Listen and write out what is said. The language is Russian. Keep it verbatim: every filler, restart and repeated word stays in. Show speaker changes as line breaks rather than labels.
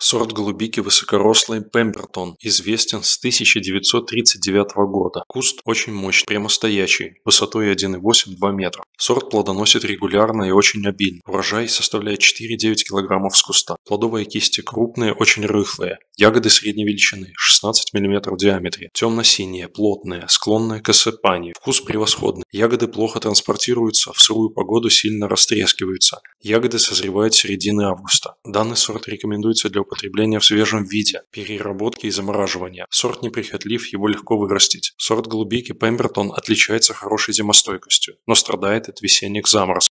Сорт голубики высокорослый Пембертон известен с тысяча девятьсот тридцать девятого года. Куст очень мощный, прямостоячий, высотой один и восемь — два метра. Сорт плодоносит регулярно и очень обильно. Урожай составляет четыре-девять килограммов с куста. Плодовые кисти крупные, очень рыхлые. Ягоды средней величины, шестнадцать миллиметров в диаметре. Темно-синие, плотные, склонные к осыпанию. Вкус превосходный. Ягоды плохо транспортируются, в сырую погоду сильно растрескиваются. Ягоды созревают с середины августа. Данный сорт рекомендуется для употребления в свежем виде, переработки и замораживания. Сорт неприхотлив, его легко вырастить. Сорт голубики Пембертон отличается хорошей зимостойкостью, но страдает от весенних заморозков.